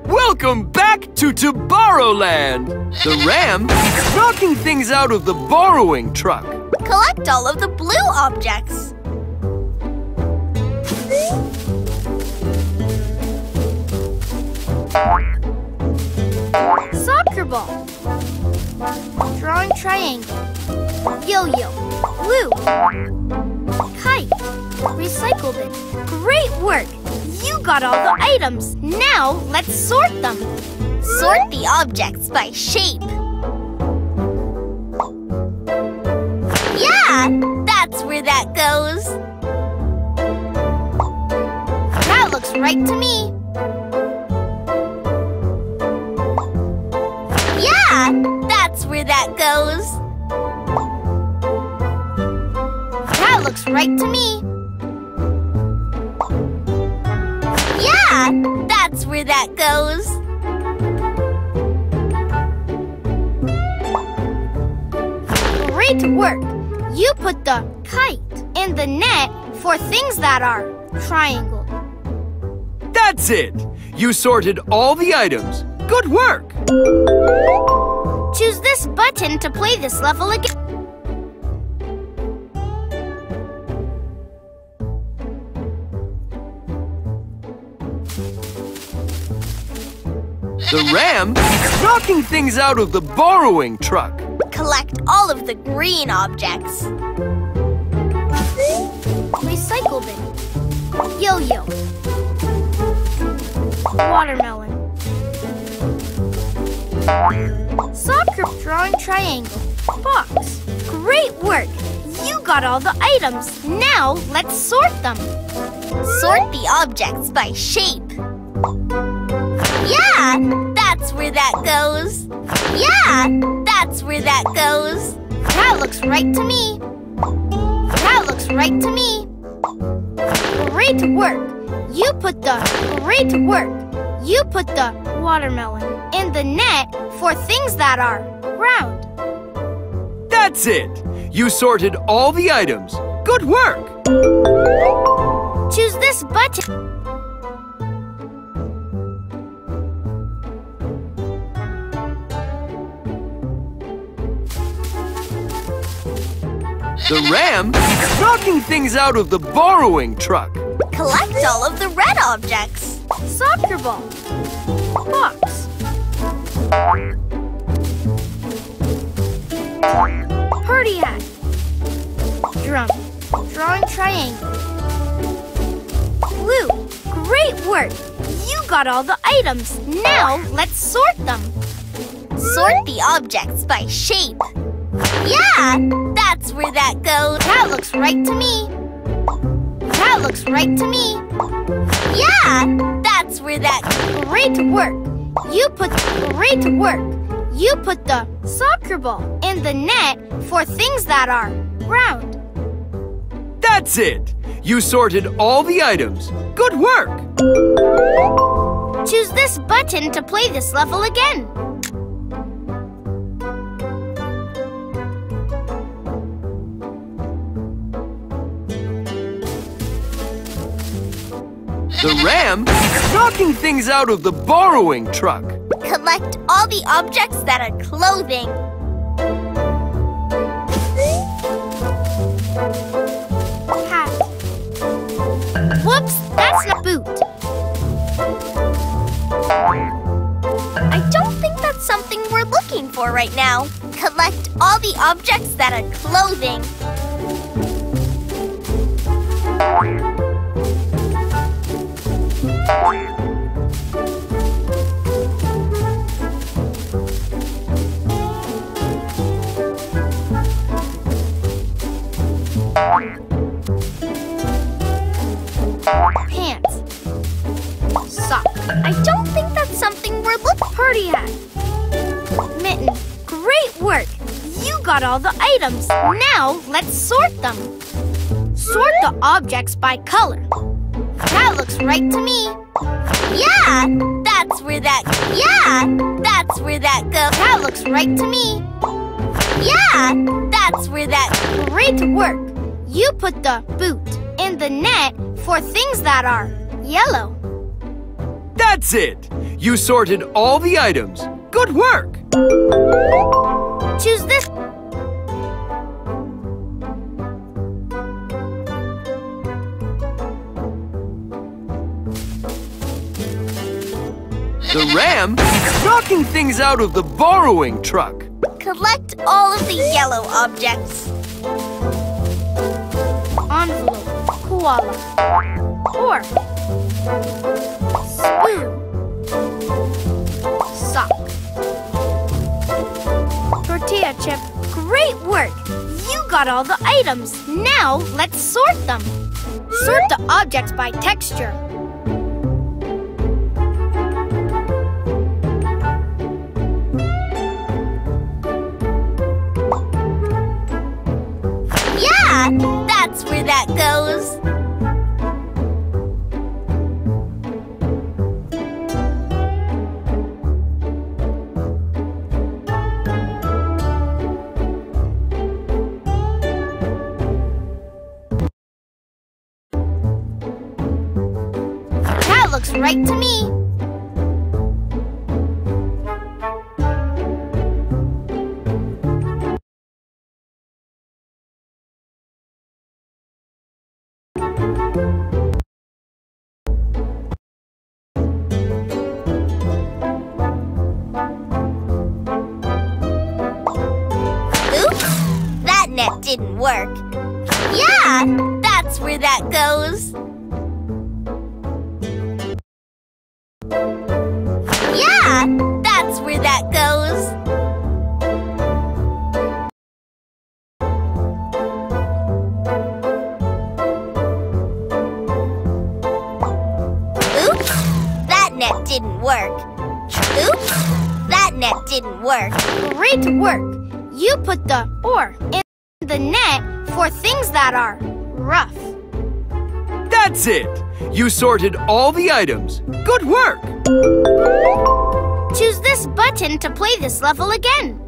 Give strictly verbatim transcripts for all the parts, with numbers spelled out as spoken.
Welcome back to Tomorrowland! The ram is knocking things out of the borrowing truck. Collect all of the blue objects. Soccer ball. Drawing triangle. Yo-yo. Blue. Kite. Recycle bin. Great work! You got all the items. Now let's sort them. Sort the objects by shape. Yeah, that's where that goes. That looks right to me. Yeah, that's where that goes. That looks right to me. Yeah, that's where that goes. Great work! You put the kite in the net for things that are triangle. That's it! You sorted all the items. Good work! Choose this button to play this level again. The ram is knocking things out of the borrowing truck. Collect all of the green objects. Recycle bin. Yo-yo. Watermelon. Soccer drawing triangle. Box. Great work! You got all the items. Now let's sort them. Sort the objects by shape. Yeah, that's where that goes. Yeah, that's where that goes. That looks right to me. That looks right to me. Great work! You put the great work! You put the watermelon in the net for things that are round. That's it! You sorted all the items. Good work! Choose this button. The ram is knocking things out of the borrowing truck. Collect all of the red objects. Soccer ball. Box. Party hat. Drum. Drawing triangle. Blue. Great work! You got all the items. Now let's sort them. Sort the objects by shape. Yeah, that's where that goes. That looks right to me. That looks right to me. Yeah, that's where that... Great work! You put great work! You put the soccer ball in the net for things that are round. That's it! You sorted all the items. Good work! Choose this button to play this level again. The ram is knocking things out of the borrowing truck. Collect all the objects that are clothing. Hat. Whoops, that's not boot. I don't think that's something we're looking for right now. Collect all the objects that are clothing. Pants. Sock. I don't think that's something we're looking for. Party hat. Mitten. Great work! You got all the items. Now let's sort them. Sort the objects by color. That looks right to me. Yeah, that's where that... Yeah, that's where that goes. That looks right to me. Yeah, that's where that... Great work! You put the boot in the net for things that are yellow. That's it! You sorted all the items. Good work! Choose this. The ram is knocking things out of the borrowing truck. Collect all of the yellow objects. Envelope, koala, fork, spoon, sock, tortilla chip. Great work! You got all the items. Now let's sort them. Sort the objects by texture. Yeah, that's where that goes. That looks right to me. Oops, that net didn't work. Yeah, that's where that goes. Yeah, that's where that goes. Oops, that net didn't work. Oops, that net didn't work. Great work! You put the or in the net for things that are rough. That's it! You sorted all the items. Good work! Choose this button to play this level again.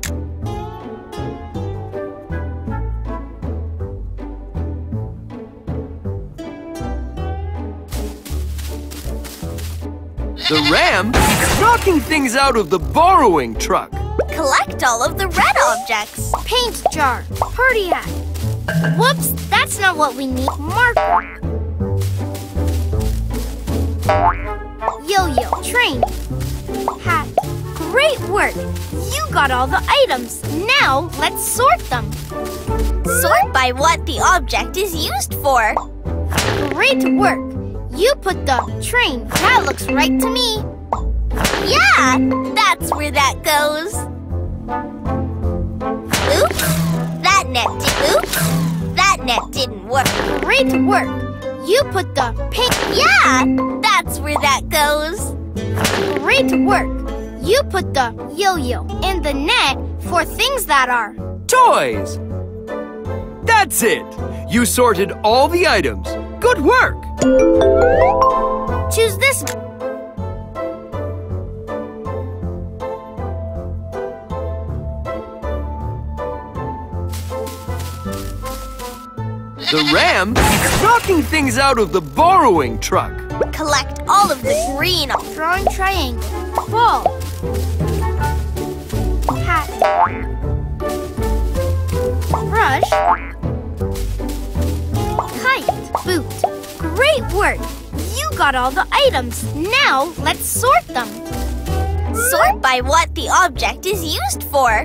The ram is knocking things out of the borrowing truck. Collect all of the red objects. Paint jar, party hat. Whoops, that's not what we need. Marker. Yo-yo, train, hat. Great work! You got all the items. Now let's sort them. Sort by what the object is used for. Great work! You put the train. That looks right to me. Yeah, that's where that goes. Oops, that net did. Oops, that net didn't work. Great work! You put the paint. Yeah, that's where that goes. Great work! You put the yo-yo in the net for things that are Toys! That's it! You sorted all the items. Good work! Choose this. The ram is knocking things out of the borrowing truck. Collect all of the green. Drawing triangle. Ball. Hat. Brush. Kite. Boot. Great work! You got all the items. Now let's sort them. Sort by what the object is used for.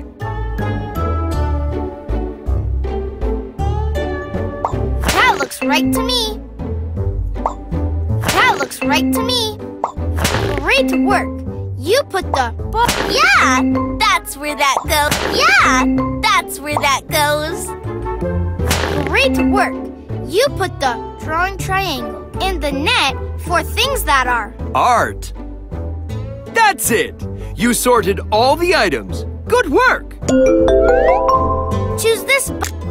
That looks right to me. That looks right to me. Great work! You put the ball. Yeah, that's where that goes. Yeah, that's where that goes. Great work! You put the drawing triangle in the net for things that are Art! That's it! You sorted all the items. Good work! Choose this.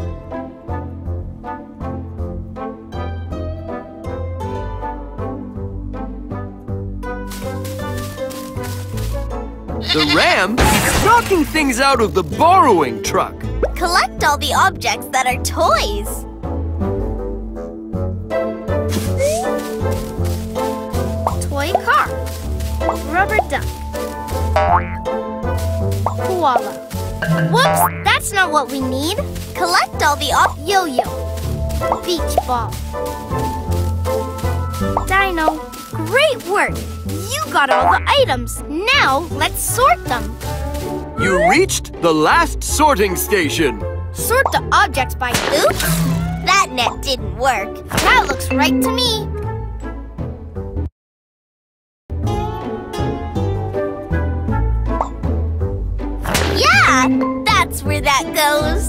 The ram is knocking things out of the borrowing truck. Collect all the objects that are toys. Toy car. rubber duck. Koala. Whoops, that's not what we need. Collect all the op- Yo-yo. Beach ball. Dino. Great work! You got all the items. Now, let's sort them. You reached the last sorting station. Sort the objects by... Oops! That net didn't work. That looks right to me. Yeah! That's where that goes.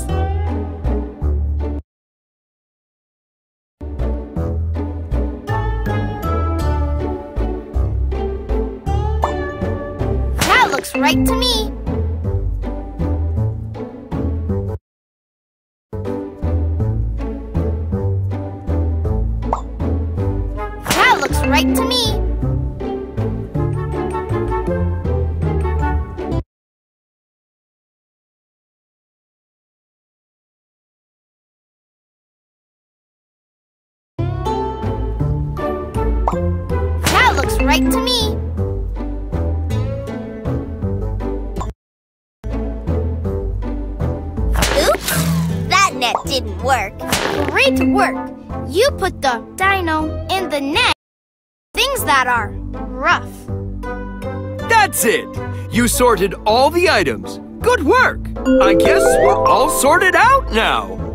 That looks right to me. That looks right to me. That looks right to me. Oops! That net didn't work. Great work. You put the dino in the net. Things that are rough. That's it. You sorted all the items. Good work. I guess we're all sorted out now.